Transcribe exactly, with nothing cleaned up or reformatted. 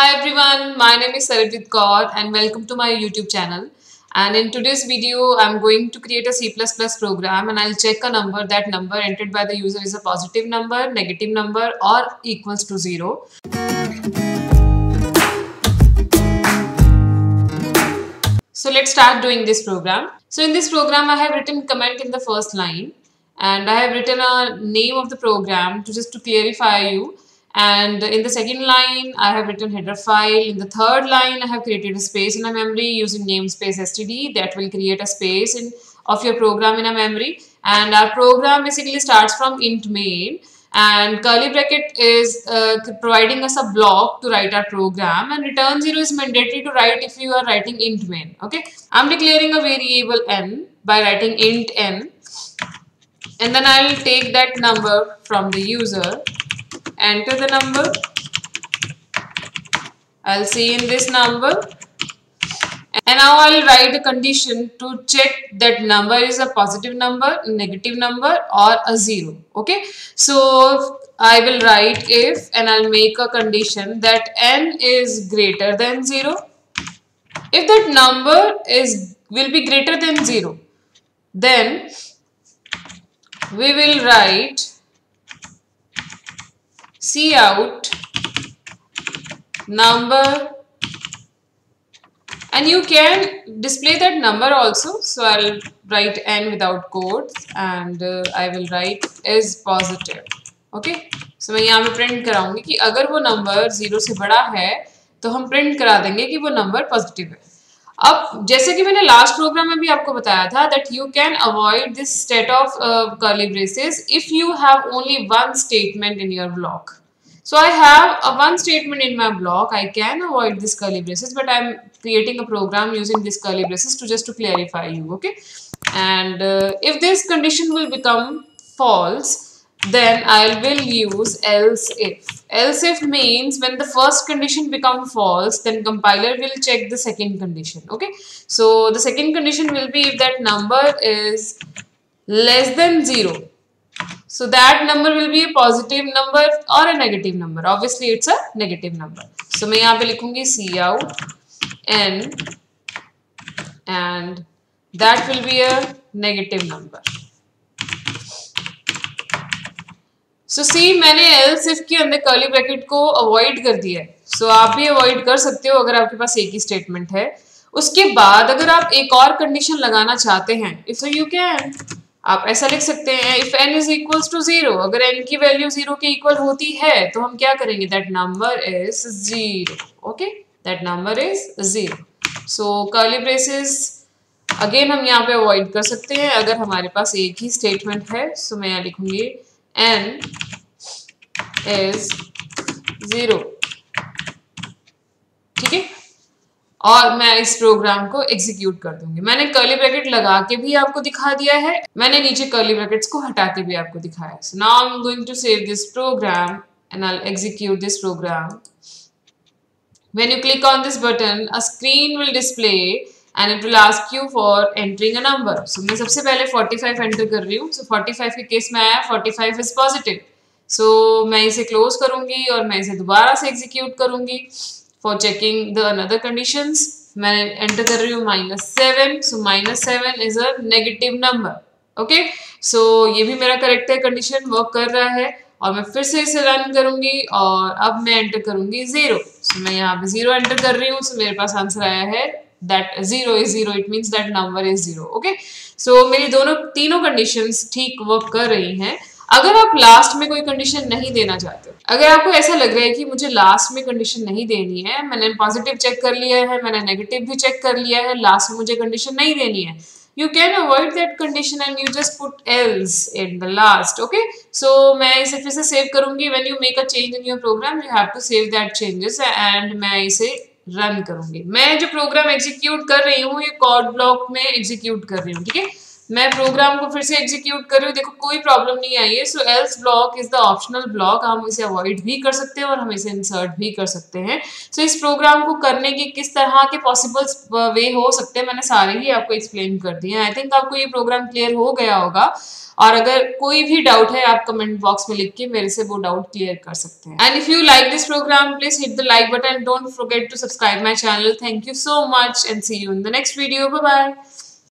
Hi everyone, my name is Sarabjit Kaur and welcome to my YouTube channel. And in today's video, I'm going to create a C plus plus program and I'll check a number. That number entered by the user is a positive number, negative number or equals to zero. So let's start doing this program. So in this program, I have written comment in the first line and I have written a name of the program to just to clarify you. And in the second line, I have written header file. In the third line, I have created a space in a memory using namespace std that will create a space in of your program in a memory. And our program basically starts from int main, and curly bracket is uh, providing us a block to write our program, and return zero is mandatory to write if you are writing int main. Okay, I'm declaring a variable n by writing int n, and then I'll take that number from the user. Enter the number. I'll see in this number, and now I'll write a condition to check that number is a positive number, negative number or a zero. Okay, so I will write if, and I'll make a condition that n is greater than zero. If that number is will be greater than zero, then we will write cout number, and you can display that number also. So I'll write n without quotes and uh, I will write is positive. Okay, so मैं यहाँ पे print कराऊंगी कि अगर वो number zero से बड़ा है तो हम प्रिंट करा देंगे कि वो नंबर पॉजिटिव है. अब जैसे कि मैंने लास्ट प्रोग्राम में भी आपको बताया था that you can avoid this set of uh, curly braces if you have only one statement in your block. So I have a one statement in my block. I can avoid this curly braces, but I'm creating a program using this curly braces to just to clarify you. Okay, and uh, if this condition will become false, then I will use else if. Else if means when the first condition become false, then compiler will check the second condition. Okay, so the second condition will be if that number is less than zero. So that number will be a positive number or a negative number. Obviously it's a negative number. So मैं यहाँ पे लिखूँगी cout n and that will be a negative number. So see, मैंने else if के अंदर curly bracket को avoid कर दिया है. So आप भी avoid कर सकते हो अगर आपके पास एक ही statement है. उसके बाद अगर आप एक और condition लगाना चाहते हैं, if so you can, आप ऐसा लिख सकते हैं if n is equals to zero. अगर n की वैल्यू जीरो के इक्वल होती है तो हम क्या करेंगे, that number is zero. Okay, that number is zero. So curly braces again हम यहाँ पे avoid कर सकते हैं अगर हमारे पास एक ही statement है. So मैं यहाँ लिखूंगी n is zero. ठीक है, और मैं इस प्रोग्राम को एग्जीक्यूट कर दूंगी. मैंने कर्ली ब्रैकेट लगा के भी आपको दिखा दिया है, मैंने नीचे कर्ली ब्रैकेट्स को हटा के भी आपको दिखाया. So now I am going to save this program and I will execute this program. When you click on this button, a screen will display and it will ask you for entering a number. So मैं सबसे पहले forty five enter कर रही हूँ. So forty five के case में आया forty five is positive. So मैं इसे क्लोज करूंगी और मैं इसे दोबारा से एग्जीक्यूट करूंगी. For checking the another conditions, मैं enter कर रही हूँ minus seven. So minus seven is a negative number. Okay, so ये भी मेरा correct है, condition work कर रहा है. और मैं फिर से इसे run करूँगी और अब मैं enter करूँगी zero. So मैं यहाँ पे zero enter कर रही हूँ. So मेरे पास आंसर आया है that zero is zero. It means that number is zero. Okay, so मेरी दोनों तीनों conditions ठीक work कर रही हैं. अगर आप लास्ट में कोई कंडीशन नहीं देना चाहते, अगर आपको ऐसा लग रहा है कि मुझे लास्ट में कंडीशन नहीं देनी है, मैंने पॉजिटिव चेक कर लिया है, मैंने नेगेटिव भी चेक कर लिया है, लास्ट में मुझे कंडीशन नहीं देनी है, you can avoid that condition and you just put else in the last. Okay, so मैं इसे फिर से सेव करूंगी. when you make a change in your program you have to save that changes and मैं इसे run करूंगी. मैं जो प्रोग्राम एग्जीक्यूट कर रही हूँ ये कोड ब्लॉक में एग्जीक्यूट कर रही हूँ. ठीक है, मैं प्रोग्राम को फिर से एग्जीक्यूट कर रही हूँ, देखो कोई प्रॉब्लम नहीं आई है। So else block is the optional block, हम इसे अवॉइड भी कर सकते हैं और हम इसे इंसर्ट भी कर सकते हैं। सो so, इस प्रोग्राम को करने की किस तरह के पॉसिबल वे हो सकते हैं मैंने सारे ही आपको एक्सप्लेन कर दिए हैं। आई थिंक आपको ये प्रोग्राम क्लियर हो गया होगा, और अगर कोई भी डाउट है आप कमेंट बॉक्स में लिख के मेरे से वो डाउट क्लियर कर सकते हैं। And if you like this program please hit the like button, don't forget to subscribe my channel. Thank you so much and see you in the next video. Bye bye.